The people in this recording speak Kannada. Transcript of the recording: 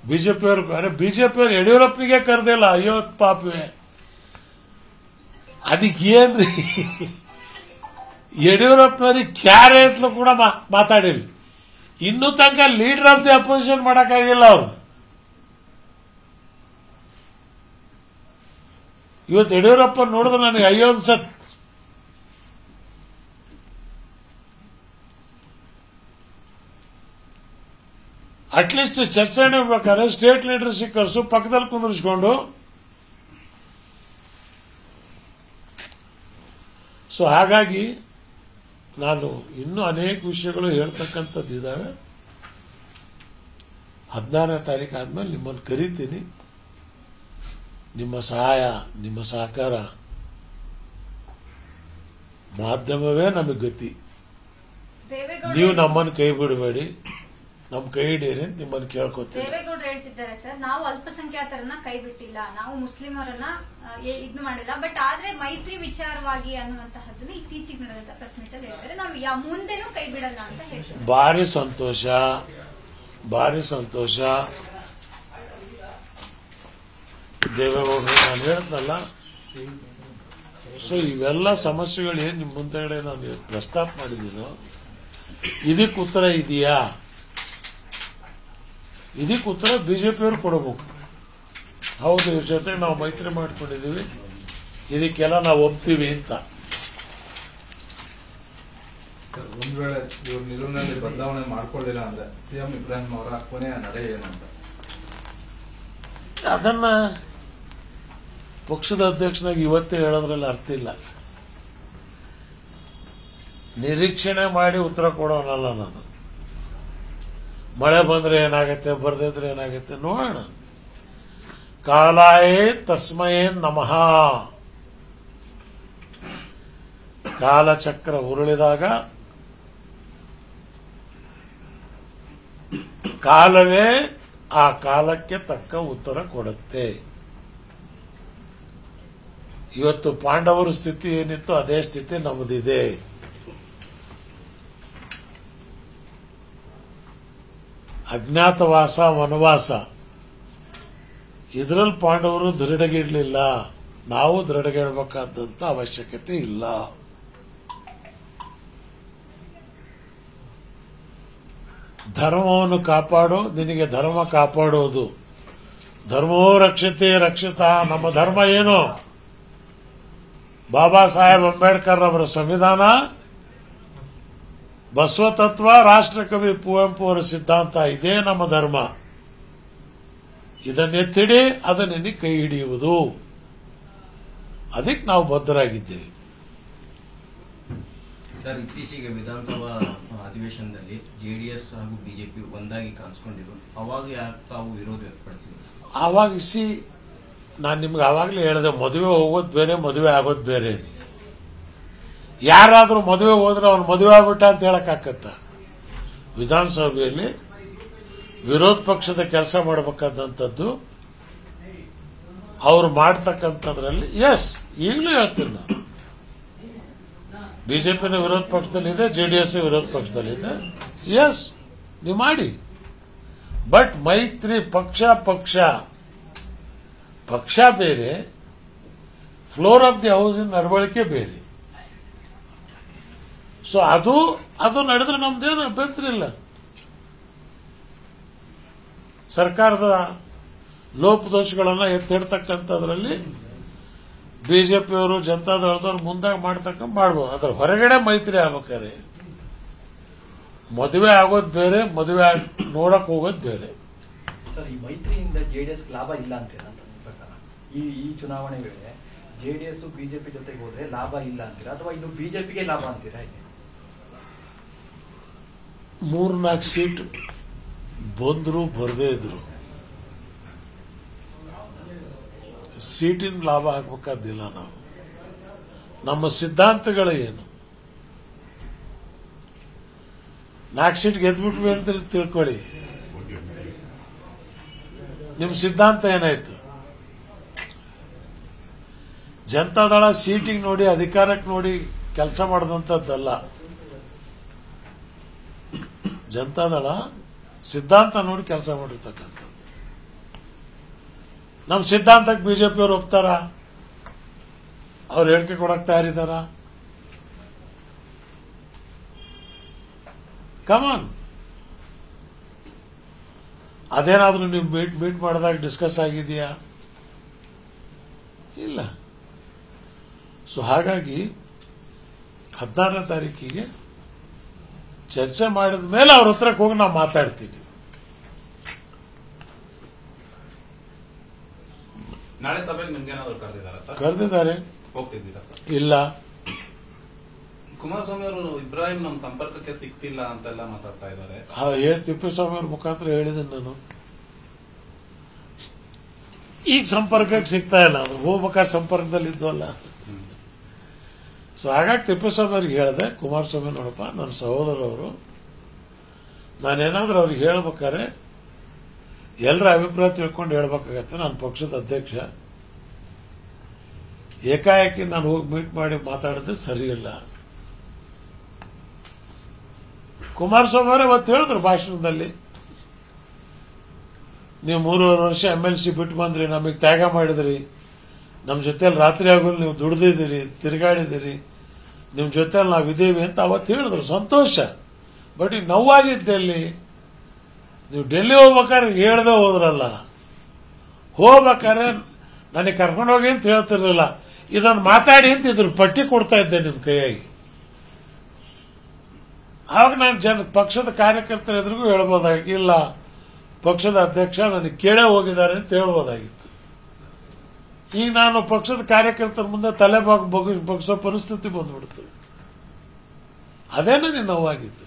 ಬಿಜೆಪಿಯವರು, ಅರೆ ಬಿಜೆಪಿಯವರು ಯಡಿಯೂರಪ್ಪನಿಗೆ ಕರೆದಿಲ್ಲ. ಅಯ್ಯೋ ಪಾಪವೇ, ಅದಕ್ಕೇನ್ರಿ ಯಡಿಯೂರಪ್ಪನವ್ರಿಗೆ ಕ್ಯಾರೆ ಅಂತಲೂ ಕೂಡ ಮಾತಾಡಿರಿ. ಇನ್ನೂ ತನಕ ಲೀಡರ್ ಆಫ್ ದಿ ಅಪೋಸಿಷನ್ ಮಾಡಕ್ಕಾಗಿಲ್ಲ ಅವರು. ಇವತ್ತು ಯಡಿಯೂರಪ್ಪ ನೋಡಿದ್ರೆ ನನಗೆ ಅಯ್ಯೋ ಅನ್ಸತ್. ಅಟ್ಲೀಸ್ಟ್ ಚರ್ಚೆ ಮಾಡ್ಬೇಕಾದ್ರೆ ಸ್ಟೇಟ್ ಲೀಡರ್ಶಿಪ್ ಕರ್ಸು, ಪಕ್ಕದಲ್ಲಿ ಕುಂದಿರಿಸ್ಕೊಂಡು. ಸೊ ಹಾಗಾಗಿ ನಾನು ಇನ್ನೂ ಅನೇಕ ವಿಷಯಗಳು ಹೇಳ್ತಕ್ಕಂಥದ್ದು ಇದ್ದಾವೆ. 16ನೇ ತಾರೀಕು ಆದ್ಮೇಲೆ ನಿಮ್ಮನ್ನು ಕರೀತೀನಿ. ನಿಮ್ಮ ಸಹಾಯ, ನಿಮ್ಮ ಸಹಕಾರ, ಮಾಧ್ಯಮವೇ ನಮಗೆ ಗತಿ. ನೀವು ನಮ್ಮನ್ನು ಕೈ ಬಿಡಬೇಡಿ, ನಮ್ ಕೈ ಹಿಡೀರಿ ಅಂತ ನಿಮ್ಮನ್ನು ಕೇಳ್ಕೊತೀವಿ. ದೇವೇಗೌಡರು ಹೇಳ್ತಿದ್ದಾರೆ ಸರ್, ನಾವು ಅಲ್ಪಸಂಖ್ಯಾತರನ್ನ ಕೈ ಬಿಟ್ಟಿಲ್ಲ, ನಾವು ಮುಸ್ಲಿಮರನ್ನ ಇದು ಮಾಡಿಲ್ಲ, ಬಟ್ ಆದ್ರೆ ಮೈತ್ರಿ ವಿಚಾರವಾಗಿ ಅನ್ನುವಂತಹದ್ದನ್ನ ಇತ್ತೀಚೆಗೆ ನಡೆದಂತ ಪ್ರೆಸ್ ಮೀಟ್ ಅಲ್ಲಿ ಹೇಳಿದ್ದಾರೆ. ನಾವು ಮುಂದೆನೂ ಕೈ ಬಿಡಲ್ಲ ಅಂತ ಹೇಳ್ತಾರೆ. ಭಾರಿ ಸಂತೋಷ, ಭಾರಿ ಸಂತೋಷ. ದೇವೇಗೌಡರು ನಾನು ಹೇಳ್ತನಲ್ಲ, ಸೊ ಇವೆಲ್ಲ ಸಮಸ್ಯೆಗಳು ಏನ್ ನಿಮ್ ಮುಂದೆಗಡೆ ನಾನು ಪ್ರಸ್ತಾಪ ಮಾಡಿದ್ದೀನೋ ಇದಕ್ಕೆ ಉತ್ತರ ಇದೆಯಾ? ಇದಕ್ಕೆ ಉತ್ತರ ಬಿಜೆಪಿಯವರು ಕೊಡಬೇಕು. ಹೌದು, ಇವ್ರ ಜೊತೆ ನಾವು ಮೈತ್ರಿ ಮಾಡ್ಕೊಂಡಿದ್ದೀವಿ, ಇದಕ್ಕೆಲ್ಲ ನಾವು ಒಪ್ತೀವಿ ಅಂತ. ಒಂದ್ ವೇಳೆ ಇವ್ರ ನಿಲುವಿನಲ್ಲಿ ಬದಲಾವಣೆ ಮಾಡ್ಕೊಳ್ಳಿಲ್ಲ ಅಂದ್ರೆ ಸಿಎಂ ಇಬ್ರಾಹಿಂ ಅವರ ಕೊನೆಯ ನಡೆ ಏನಂತ ಅದನ್ನ ಪಕ್ಷದ ಅಧ್ಯಕ್ಷನಾಗಿ ಇವತ್ತೇ ಹೇಳೋದ್ರಲ್ಲಿ ಅರ್ಥ ಇಲ್ಲ. ನಿರೀಕ್ಷಣೆ ಮಾಡಿ ಉತ್ತರ ಕೊಡೋನಲ್ಲ ನಾನು. ಮಳೆ ಬಂದ್ರೆ ಏನಾಗತ್ತೆ, ಬರ್ದಿದ್ರೆ ಏನಾಗತ್ತೆ ನೋಡೋಣ. ಕಾಲಾಯೇ ತಸ್ಮಯೇ ನಮಃ. ಕಾಲಚಕ್ರ ಉರುಳಿದಾಗ ಕಾಲವೇ ಆ ಕಾಲಕ್ಕೆ ತಕ್ಕ ಉತ್ತರ ಕೊಡುತ್ತೆ. ಇವತ್ತು ಪಾಂಡವರ ಸ್ಥಿತಿ ಏನಿತ್ತು ಅದೇ ಸ್ಥಿತಿ ನಮ್ಮದಿದೆ. ಅಜ್ಞಾತವಾಸ, ವನವಾಸ, ಇದರಲ್ಲಿ ಪಾಂಡವರು ದೃಢಗಿಡ್ಲಿಲ್ಲ. ನಾವು ದೃಢಗಿಡಬೇಕಾದಂತ ಅವಶ್ಯಕತೆ ಇಲ್ಲ. ಧರ್ಮವನ್ನು ಕಾಪಾಡು, ನಿನಗೆ ಧರ್ಮ ಕಾಪಾಡೋದು. ಧರ್ಮೋ ರಕ್ಷತೆ ರಕ್ಷಿತ. ನಮ್ಮ ಧರ್ಮ ಏನು? ಬಾಬಾ ಸಾಹೇಬ್ ಅಂಬೇಡ್ಕರ್ ಅವರ ಸಂವಿಧಾನ, ಬಸವತತ್ವ, ರಾಷ್ಟ್ರಕವಿ ಕುವೆಂಪು ಅವರ ಸಿದ್ಧಾಂತ, ಇದೇ ನಮ್ಮ ಧರ್ಮ. ಇದನ್ನೆತ್ತಿಡಿ, ಅದನ್ನೆನ್ನಿ ಕೈ ಹಿಡಿಯುವುದು. ಅದಕ್ಕೆ ನಾವು ಬದ್ಧರಾಗಿದ್ದೇವೆ. ಸರ್, ಇತ್ತೀಚೆಗೆ ವಿಧಾನಸಭಾ ಅಧಿವೇಶನದಲ್ಲಿ ಜೆಡಿಎಸ್ ಹಾಗೂ ಬಿಜೆಪಿ ಒಂದಾಗಿ ಕಾಣಿಸಿಕೊಂಡಿದ್ರು. ಅವಾಗ ಯಾಕೆ ತಾವು ವಿರೋಧ ವ್ಯಕ್ತಪಡಿಸಿದ್ರು? ಆವಾಗ ನಾನು ನಿಮ್ಗೆ ಆವಾಗಲೇ ಹೇಳಿದೆ, ಮದುವೆ ಹೋಗೋದು ಬೇರೆ, ಮದುವೆ ಆಗೋದು ಬೇರೆ. ಯಾರಾದ್ರೂ ಮದುವೆ ಹೋದ್ರೆ ಅವ್ನು ಮದುವೆ ಆಗ್ಬಿಟ್ಟ ಅಂತ ಹೇಳಕ್ಕಾಗತ್ತ? ವಿಧಾನಸಭೆಯಲ್ಲಿ ವಿರೋಧ ಪಕ್ಷದ ಕೆಲಸ ಮಾಡಬೇಕಾದಂಥದ್ದು ಅವ್ರು ಮಾಡ್ತಕ್ಕಂಥದ್ರಲ್ಲಿ ಎಸ್, ಈಗಲೂ ಹೇಳ್ತೀನಿ ನಾನು, ಬಿಜೆಪಿನ ವಿರೋಧ ಪಕ್ಷದಲ್ಲಿದೆ, ಜೆಡಿಎಸ್ ವಿರೋಧ ಪಕ್ಷದಲ್ಲಿದೆ. ಎಸ್, ನೀವು ಮಾಡಿ. ಬಟ್ ಮೈತ್ರಿ ಪಕ್ಷ ಬೇರೆ, ಫ್ಲೋರ್ ಆಫ್ ದಿ ಹೌಸ್ ನಡವಳಿಕೆ ಬೇರೆ. ಸೊ ಅದು ನಡೆದ್ರೆ ನಮ್ದೇನು ಅಭ್ಯಂತರ ಇಲ್ಲ. ಸರ್ಕಾರದ ಲೋಪದೋಷಗಳನ್ನ ಎತ್ತಿಡ್ತಕ್ಕಂಥದ್ರಲ್ಲಿ ಬಿಜೆಪಿಯವರು, ಜನತಾದಳದವರು ಮುಂದಾಗಿ ಮಾಡ್ಬೋದು. ಅದ್ರ ಹೊರಗಡೆ ಮೈತ್ರಿ ಆಗ್ಬೇಕಾರೆ ಮದುವೆ ಆಗೋದು ಬೇರೆ, ಮದುವೆ ನೋಡಕ್ ಹೋಗೋದು ಬೇರೆ. ಸರ್, ಈ ಮೈತ್ರಿಯಿಂದ ಜೆಡಿಎಸ್ ಲಾಭ ಇಲ್ಲ ಅಂತೀರಾ? ಈ ಚುನಾವಣೆ ವೇಳೆ ಜೆಡಿಎಸ್ ಬಿಜೆಪಿ ಜೊತೆಗೆ ಹೋದ್ರೆ ಲಾಭ ಇಲ್ಲ ಅಂತೀರಾ, ಅಥವಾ ಇದು ಬಿಜೆಪಿಗೆ ಲಾಭ ಅಂತೀರಾ? 3-4 ಸೀಟ್ ಬಂದ್ರು ಬರದೇ ಇದ್ರು ಸೀಟಿನ ಲಾಭ ಹಾಕಬೇಕಾದಿಲ್ಲ. ನಾವು ನಮ್ಮ ಸಿದ್ಧಾಂತಗಳು ಏನು? 4 ಸೀಟ್ ಗೆದ್ಬಿಟ್ವಿ ಅಂತ ತಿಳ್ಕೊಳ್ಳಿ, ನಿಮ್ ಸಿದ್ಧಾಂತ ಏನಾಯ್ತು? ಜನತಾದಳ ಸೀಟಿಗೆ ನೋಡಿ, ಅಧಿಕಾರಕ್ಕೆ ನೋಡಿ ಕೆಲಸ ಮಾಡಿದಂಥದ್ದಲ್ಲ. ಜನತಾದಳ ಸಿದ್ಧಾಂತ ನೋಡಿ ಕೆಲಸ ಮಾಡಿರ್ತಕ್ಕಂಥದ್ದು. ನಮ್ಮ ಸಿದ್ಧಾಂತಕ್ಕೆ ಬಿಜೆಪಿಯವರು ಒಪ್ತಾರ? ಅವ್ರು ಹೇಳಿಕೆ ಕೊಡಕ್ ತಯಾರಿದಾರ? ಕಮಾನ್, ಅದೇನಾದ್ರೂ ನೀವು ಮೀಟ್ ಮಾಡಿದಾಗ ಡಿಸ್ಕಸ್ ಆಗಿದೆಯಾ? ಇಲ್ಲ. ಸೊ ಹಾಗಾಗಿ 16ನೇ ತಾರೀಕಿಗೆ ಚರ್ಚೆ ಮಾಡಿದ ಮೇಲೆ ಅವ್ರ ಹತ್ರಕ್ಕೆ ಹೋಗಿ ನಾವು ಮಾತಾಡ್ತೀವಿ. ನಾಳೆ ಸಭೆಗೆ ನಿಮ್ಗೇನಾದ್ರು ಕರೆದಿದ್ದಾರಾ ಸರ್? ಕರೆದಿದ್ದಾರೆ. ಹೋಗ್ತಿದ್ದೀರಾ ಸರ್? ಇಲ್ಲ. ಕುಮಾರಸ್ವಾಮಿ ಅವರು ಇಬ್ರಾಹಿಂ ನಮ್ಮ ಸಂಪರ್ಕಕ್ಕೆ ಸಿಗ್ತಿಲ್ಲ ಅಂತೆಲ್ಲ ಮಾತಾಡ್ತಾ ಇದ್ದಾರೆ. ತಿಪ್ಪೇಸ್ವಾಮಿ ಅವ್ರ ಮುಖಾಂತರ ಹೇಳಿದ್ದೀನಿ ನಾನು. ಈಗ ಸಂಪರ್ಕಕ್ಕೆ ಸಿಗ್ತಾ ಇಲ್ಲ, ಅದು ಹೋಗ್ಬೇಕಾದ್ರೆ ಸಂಪರ್ಕದಲ್ಲಿ ಇದ್ವಲ್ಲ. ಸೊ ಹಾಗಾಗಿ ತಿಪ್ಪೇಸ್ವಾಮಿ ಅವ್ರಿಗೆ ಹೇಳಿದೆ, ಕುಮಾರಸ್ವಾಮಿ ನೋಡಪ್ಪ ನನ್ನ ಸಹೋದರವರು, ನಾನೇನಾದ್ರೂ ಅವ್ರಿಗೆ ಹೇಳ್ಬೇಕಾದ್ರೆ ಎಲ್ಲರ ಅಭಿಪ್ರಾಯ ತಿಳ್ಕೊಂಡು ಹೇಳ್ಬೇಕಾಗತ್ತೆ. ನಾನು ಪಕ್ಷದ ಅಧ್ಯಕ್ಷ, ಏಕಾಏಕಿ ನಾನು ಹೋಗಿ ಮೀಟ್ ಮಾಡಿ ಮಾತಾಡಿದ್ರೆ ಸರಿಯಿಲ್ಲ. ಕುಮಾರಸ್ವಾಮಿ ಅವರೇ ಅವತ್ತು ಹೇಳಿದ್ರು ಭಾಷಣದಲ್ಲಿ, ನೀವು 3.5 ವರ್ಷ MLC ಬಿಟ್ಟು ಬಂದ್ರಿ, ನಮಗೆ ತ್ಯಾಗ ಮಾಡಿದ್ರಿ, ನಮ್ಮ ಜೊತೆಲಿ ರಾತ್ರಿ ಆಗಲು ನೀವು ದುಡ್ದಿದ್ದೀರಿ, ತಿರುಗಾಡಿದಿರಿ, ನಿಮ್ಮ ಜೊತೆಲಿ ನಾವಿದ್ದೀವಿ ಅಂತ ಅವತ್ತು ಹೇಳಿದ್ರು. ಸಂತೋಷ. ಬಟ್ ಈಗ ನೋವಾಗಿದ್ದಲ್ಲಿ ನೀವು ಡೆಲ್ಲಿ ಹೋಗ್ಬೇಕಾದ್ರೆ ಹೇಳ್ದೆ ಹೋದ್ರಲ್ಲ, ಹೋಗ್ಬೇಕಾದ್ರೆ ನನಗೆ ಕರ್ಕೊಂಡು ಹೋಗಿ ಅಂತ ಹೇಳ್ತಿರ್ಲಿಲ್ಲ, ಇದನ್ನು ಮಾತಾಡಿ ಅಂತ ಇದ್ರ ಪಟ್ಟಿ ಕೊಡ್ತಾ ಇದ್ದೆ ನಿಮ್ಮ ಕೈಯಾಗಿ. ಆವಾಗ ನಾನು ಪಕ್ಷದ ಕಾರ್ಯಕರ್ತರ ಎದುರಿಗೂ ಹೇಳ್ಬೋದಾಗಿ, ಇಲ್ಲ ಪಕ್ಷದ ಅಧ್ಯಕ್ಷ ನನಗೆ ಕೇಳೇ ಹೋಗಿದ್ದಾರೆ ಅಂತ ಹೇಳ್ಬೋದಾಗಿತ್ತು. ಈಗ ನಾನು ಪಕ್ಷದ ಕಾರ್ಯಕರ್ತರ ಮುಂದೆ ತಲೆ ಬಗ್ಸೋ ಪರಿಸ್ಥಿತಿ ಬಂದ್ಬಿಡ್ತು. ಅದೇನೇ ನೋವಾಗಿತ್ತು.